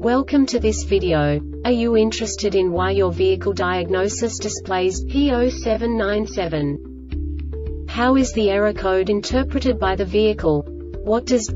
Welcome to this video. Are you interested in why your vehicle diagnosis displays P0797? How is the error code interpreted by the vehicle? What does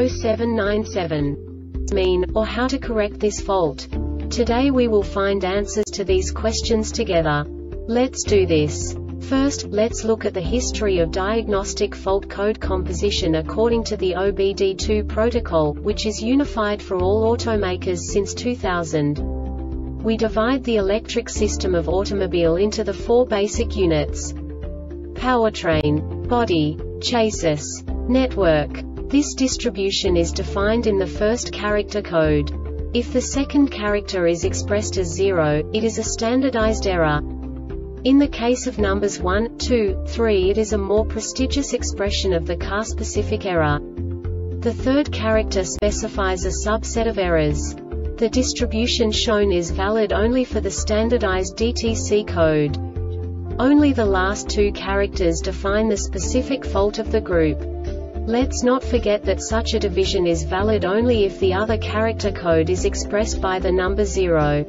P0797 mean, or how to correct this fault? Today we will find answers to these questions together. Let's do this. First, let's look at the history of diagnostic fault code composition according to the OBD2 protocol, which is unified for all automakers since 2000. We divide the electric system of automobile into the four basic units: powertrain, body, chassis, network. This distribution is defined in the first character code. If the second character is expressed as 0, it is a standardized error. In the case of numbers 1, 2, 3, it is a more prestigious expression of the car-specific error. The third character specifies a subset of errors. The distribution shown is valid only for the standardized DTC code. Only the last two characters define the specific fault of the group. Let's not forget that such a division is valid only if the other character code is expressed by the number 0.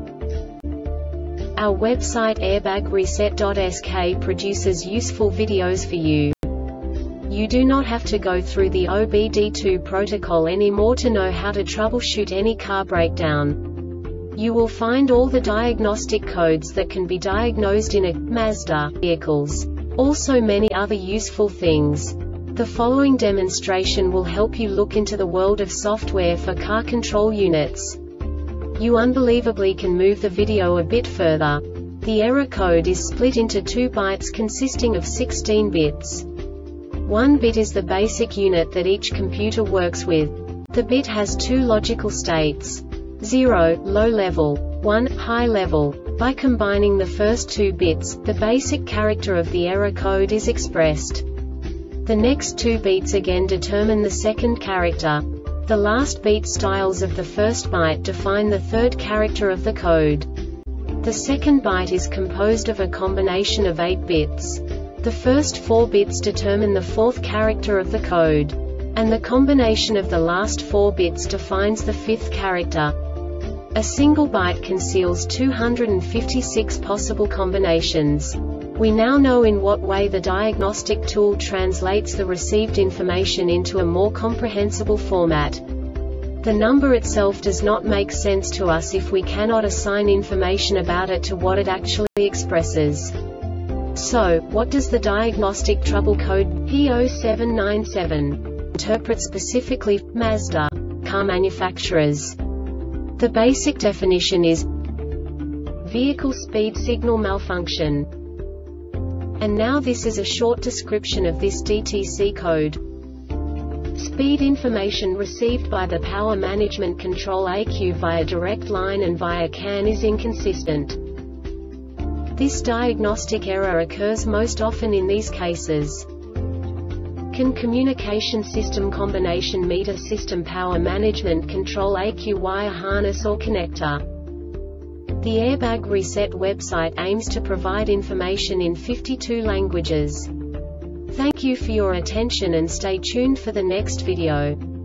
Our website airbagreset.sk produces useful videos for you. You do not have to go through the OBD2 protocol anymore to know how to troubleshoot any car breakdown. You will find all the diagnostic codes that can be diagnosed in a Mazda vehicles. Also many other useful things. The following demonstration will help you look into the world of software for car control units. You unbelievably can move the video a bit further. The error code is split into 2 bytes consisting of 16 bits. 1 bit is the basic unit that each computer works with. The bit has 2 logical states: 0, low level, 1, high level. By combining the first 2 bits, the basic character of the error code is expressed. The next 2 beats again determine the second character. The last beat styles of the first byte define the third character of the code. The second byte is composed of a combination of 8 bits. The first 4 bits determine the fourth character of the code. And the combination of the last 4 bits defines the fifth character. A single byte conceals 256 possible combinations. We now know in what way the diagnostic tool translates the received information into a more comprehensible format. The number itself does not make sense to us if we cannot assign information about it to what it actually expresses. So, what does the diagnostic trouble code P0797 interpret specifically for Mazda car manufacturers? The basic definition is vehicle speed signal malfunction. And now this is a short description of this DTC code. Speed information received by the Power Management Control ECU via direct line and via CAN is inconsistent. This diagnostic error occurs most often in these cases: CAN communication system combination meter system Power Management Control ECU wire harness or connector. The Airbag Reset website aims to provide information in 52 languages. Thank you for your attention and stay tuned for the next video.